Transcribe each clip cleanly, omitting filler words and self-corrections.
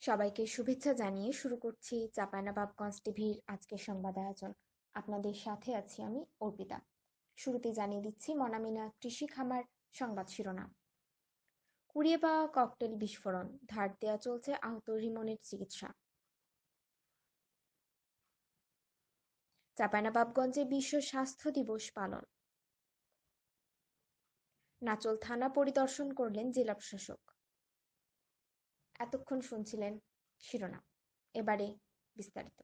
সবাইকে শুভেচ্ছা জানিয়ে শুরু করছি চাঁপাইনবাবগঞ্জ টিভির আজকের সংবাদ আয়োজন। আপনাদের সাথে আছি আমি অর্পিতা। শুরুতে জানিয়ে দিচ্ছি মনামিনা কৃষি খামার সংবাদ শিরোনাম। কুড়িয়ে পাওয়া ককটেল বিস্ফোরণ, ধার দেওয়া চলছে আহত রিমনের চিকিৎসা। চাঁপাইনবাবগঞ্জে বিশ্ব স্বাস্থ্য দিবস পালন। নাচল থানা পরিদর্শন করলেন জেলা প্রশাসক। এতক্ষণ শুনছিলেন শিরোনাম, এবারে বিস্তারিত।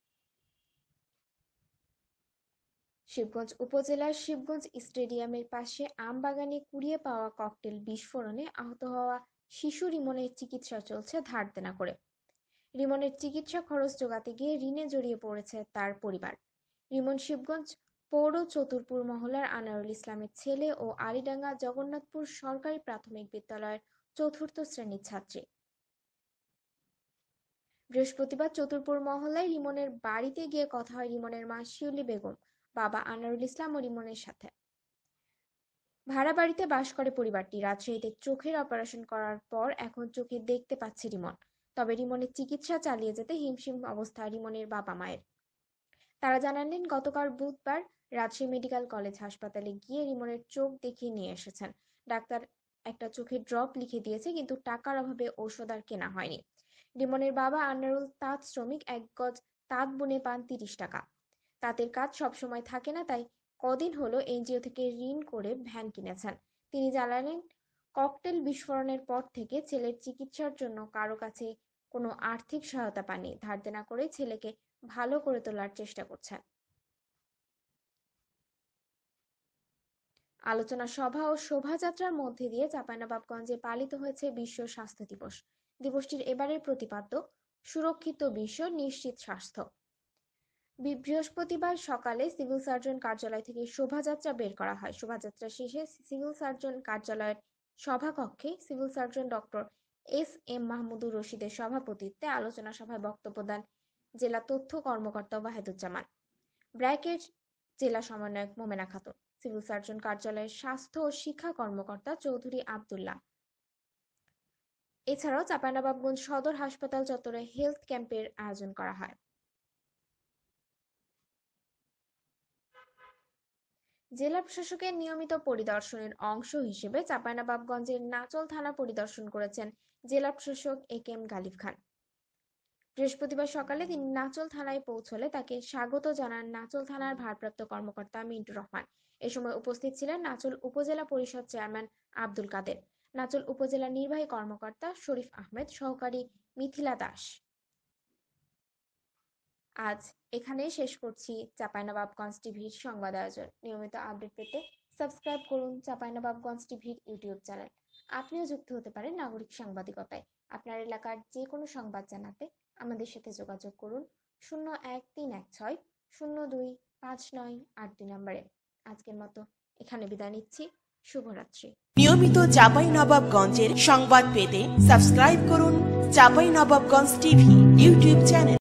শিবগঞ্জ উপজেলার শিবগঞ্জ স্টেডিয়ামের পাশে আমবাগানে কুড়িয়ে পাওয়া ককটেল বিস্ফোরণে আহত হওয়া শিশু রিমনের চিকিৎসা চলছে ধার দেনা করে। রিমনের চিকিৎসা খরচ জোগাতে গিয়ে ঋণে জড়িয়ে পড়েছে তার পরিবার। রিমন শিবগঞ্জ পৌর চতুরপুর মহল্লার আনারুল ইসলামের ছেলে ও আলীডাঙ্গা জগন্নাথপুর সরকারি প্রাথমিক বিদ্যালয়ের ৪র্থ শ্রেণীর ছাত্রী। বৃহস্পতিবার চতুরপুর মহল্লায় রিমনের বাড়িতে গিয়ে কথা হয় রিমনের মা শিউলি বেগম, বাবা আনারুল ইসলাম ও রিমনের সাথে। ভাড়া বাড়িতে বাস করে পরিবারটি। রাজশাহীতে চোখের অপারেশন করার পর এখন চোখে দেখতে পাচ্ছে রিমন। তবে রিমনের চিকিৎসা চালিয়ে যেতে হিমশিম অবস্থা রিমনের বাবা মায়ের। তারা জানালেন, গতকাল বুধবার রাজশাহী মেডিকেল কলেজ হাসপাতালে গিয়ে রিমনের চোখ দেখিয়ে নিয়ে এসেছেন। ডাক্তার একটা চোখের ড্রপ লিখে দিয়েছে, কিন্তু টাকার অভাবে ঔষধ আর কেনা হয়নি। রিমনের বাবা আনারুল তাঁত শ্রমিক, ১ গজ তাঁত বুনে পান ৩০ টাকা। তাঁতের কাজ সবসময় থাকে না, তাই কদিন হলো এনজিও থেকে ঋণ করে ভ্যান কিনেছেন। তিনি জানালেন, ককটেল বিস্ফোরণের পর থেকে ছেলের চিকিৎসার জন্য কারো কাছে কোনো আর্থিক সহায়তা পাননি। ধার দেনা করে ছেলেকে ভালো করে তোলার চেষ্টা করছেন। আলোচনা সভা ও শোভাযাত্রার মধ্যে দিয়ে চাঁপাইনবাবগঞ্জে পালিত হয়েছে বিশ্ব স্বাস্থ্য দিবস। দিবসটির এবারের প্রতিপাদ্য সুরক্ষিত বিশ্ব, নিশ্চিত স্বাস্থ্য। বৃহস্পতিবার সকালে সিভিল সার্জন কার্যালয় থেকে শোভাযাত্রা বের করা হয়। শোভাযাত্রা শেষে সিভিল সার্জন কার্যালয়ের সভাকক্ষে civil surgeon doctor S M. Mahmudur রশিদের সভাপতিত্বে আলোচনা সভায় বক্তব্য দেন জেলা তথ্য কর্মকর্তা ওয়াহিদুজ্জামান, ব্র্যাকের জেলা সমন্বয়ক মোমেনা খাতুন, সিভিল সার্জন কার্যালয়ের স্বাস্থ্য ও শিক্ষা কর্মকর্তা চৌধুরী আবদুল্লাহ। এছাড়াও চাঁপাইনবাবগঞ্জ সদর হাসপাতাল চত্বরে হেলথ ক্যাম্পের আয়োজন করা হয়। জেলা প্রশাসকের নিয়মিত পরিদর্শনের অংশ হিসেবে চাঁপাইনবাবগঞ্জের নাচল থানা পরিদর্শন করেছেন জেলা প্রশাসক এ.কে.এম. গালিব খান। বৃহস্পতিবার সকালে তিনি নাচল থানায় পৌঁছলে তাকে স্বাগত জানান নাচল থানার ভারপ্রাপ্ত কর্মকর্তা মিন্টু রহমান। এ সময় উপস্থিত ছিলেন নাচল উপজেলা পরিষদ চেয়ারম্যান আব্দুল কাদের, নাচল উপজেলা নির্বাহী কর্মকর্তা শরীফ আহমেদ, সহকারী মিথিলা দাস। আজ এখানেই শেষ করছি চাঁপাইনবাবগঞ্জ টিভির সংবাদ আয়োজন। নিয়মিত আপডেট পেতে সাবস্ক্রাইব করুন চাঁপাইনবাবগঞ্জ টিভির ইউটিউব চ্যানেল। আপনিও যুক্ত হতে পারেন নাগরিক সাংবাদিকতায়। আপনার এলাকার যে কোনো সংবাদ জানাতে আমাদের সাথে যোগাযোগ করুন 01৩16025982 নম্বরে। আজকের মতো এখানে বিদায় নিচ্ছি। শুভরাত্রি। নিয়মিত চাঁপাইনবাবগঞ্জের সংবাদ পেতে সাবস্ক্রাইব করুন চাঁপাইনবাবগঞ্জ টিভি ইউটিউব চ্যানেল।